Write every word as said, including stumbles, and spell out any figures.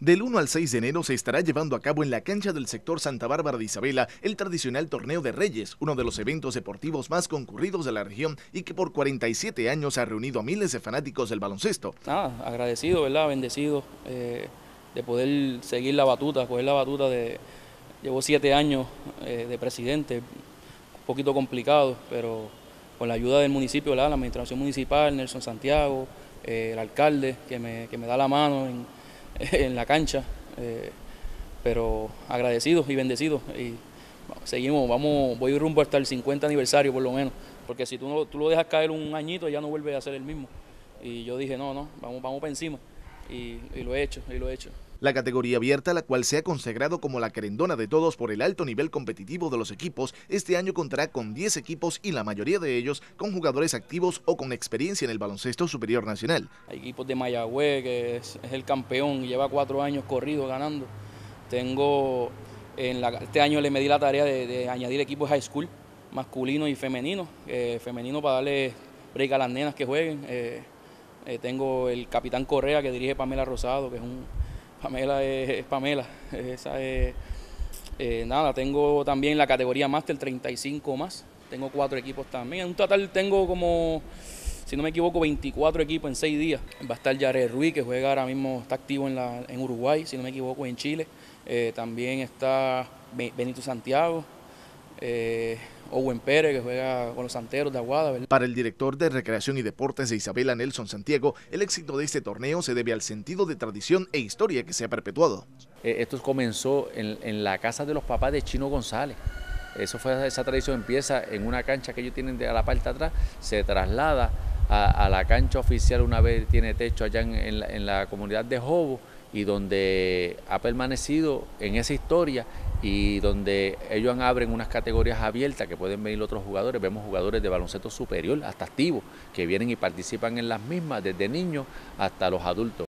Del uno al seis de enero se estará llevando a cabo en la cancha del sector Santa Bárbara de Isabela el tradicional Torneo de Reyes, uno de los eventos deportivos más concurridos de la región y que por cuarenta y siete años ha reunido a miles de fanáticos del baloncesto. Nada, agradecido, ¿verdad? Bendecido eh, de poder seguir la batuta, coger la batuta de... Llevo siete años eh, de presidente, un poquito complicado, pero con la ayuda del municipio, ¿verdad? La administración municipal, Nelson Santiago, eh, el alcalde que me, que me da la mano en, en la cancha, eh, pero agradecidos y bendecidos. Y seguimos, vamos, voy rumbo hasta el cincuenta aniversario por lo menos, porque si tú, no, tú lo dejas caer un añito ya no vuelve a ser el mismo. Y yo dije, no, no, vamos, vamos para encima. Y, y lo he hecho, y lo he hecho. La categoría abierta, la cual se ha consagrado como la querendona de todos por el alto nivel competitivo de los equipos, este año contará con diez equipos y la mayoría de ellos con jugadores activos o con experiencia en el baloncesto superior nacional. Hay equipos de Mayagüez, que es, es el campeón y lleva cuatro años corrido ganando. Tengo, en la, este año le medí la tarea de, de añadir equipos high school, masculino y femenino, eh, femenino para darle break a las nenas que jueguen. Eh, eh, tengo el capitán Correa que dirige Pamela Rosado, que es un... Pamela es, es Pamela, esa es, eh, nada, tengo también la categoría Máster treinta y cinco más, tengo cuatro equipos también, en un total tengo como, si no me equivoco, veinticuatro equipos en seis días. Va a estar Yared Ruiz, que juega ahora mismo, está activo en, la, en Uruguay, si no me equivoco, en Chile, eh, también está Benito Santiago, eh, Owen Pérez, que juega con los Santeros de Aguada, ¿verdad? Para el director de Recreación y Deportes de Isabela, Nelson Santiago, el éxito de este torneo se debe al sentido de tradición e historia que se ha perpetuado. Eh, esto comenzó en, en la casa de los papás de Chino González. Eso fue, esa tradición empieza en una cancha que ellos tienen de a la parte de atrás, se traslada a, a la cancha oficial una vez tiene techo allá en, en, la, en la comunidad de Jobo, y donde ha permanecido en esa historia y donde ellos abren unas categorías abiertas que pueden venir otros jugadores. Vemos jugadores de baloncesto superior hasta activos que vienen y participan en las mismas desde niños hasta los adultos.